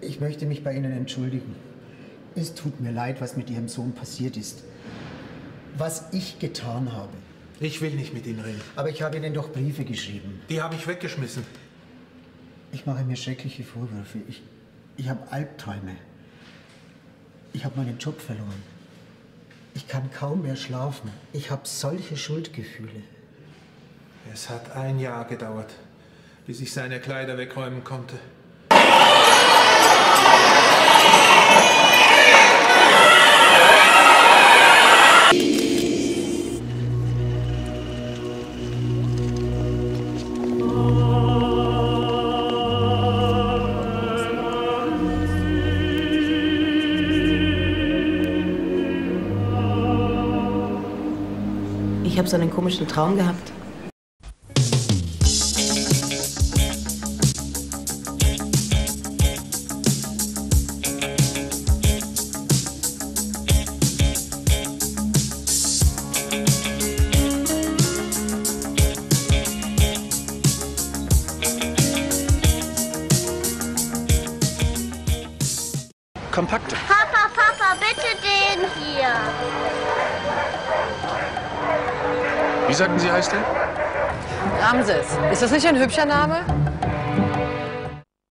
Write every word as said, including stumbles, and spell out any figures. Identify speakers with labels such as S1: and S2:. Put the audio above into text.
S1: Ich möchte mich bei Ihnen entschuldigen. Es tut mir leid, was mit Ihrem Sohn passiert ist. Was ich getan habe.
S2: Ich will nicht mit Ihnen reden.
S1: Aber ich habe Ihnen doch Briefe geschrieben.
S2: Die habe ich weggeschmissen.
S1: Ich mache mir schreckliche Vorwürfe. Ich, ich habe Albträume. Ich habe meinen Job verloren. Ich kann kaum mehr schlafen. Ich habe solche Schuldgefühle.
S2: Es hat ein Jahr gedauert, bis ich seine Kleider wegräumen konnte.
S3: Ich habe so einen komischen Traum gehabt.
S2: Kompakte.
S4: Papa, Papa, bitte den hier.
S5: Wie sagten Sie, heißt er?
S6: Ramses. Ist das nicht ein hübscher Name?